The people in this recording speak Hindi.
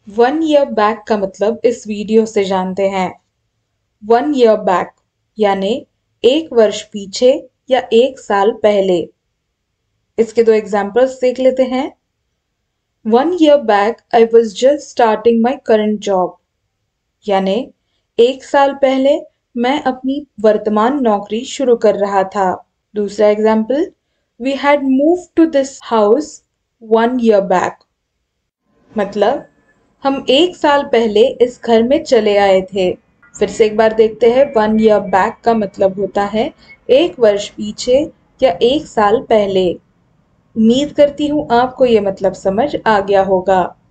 1 ईयर बैक का मतलब इस वीडियो से जानते हैं। 1 ईयर बैक यानी 1 वर्ष पीछे या 1 साल पहले। इसके दो एग्जाम्पल्स देख लेते हैं। 1 year back I was just starting my current job, यानी 1 साल पहले मैं अपनी वर्तमान नौकरी शुरू कर रहा था। दूसरा example, we had move to this house 1 year back, मतलब हम 1 साल पहले इस घर में चले आए थे। फिर से एक बार देखते हैं। 1 ईयर बैक का मतलब होता है 1 वर्ष पीछे या 1 साल पहले। उम्मीद करती हूँ आपको ये मतलब समझ आ गया होगा।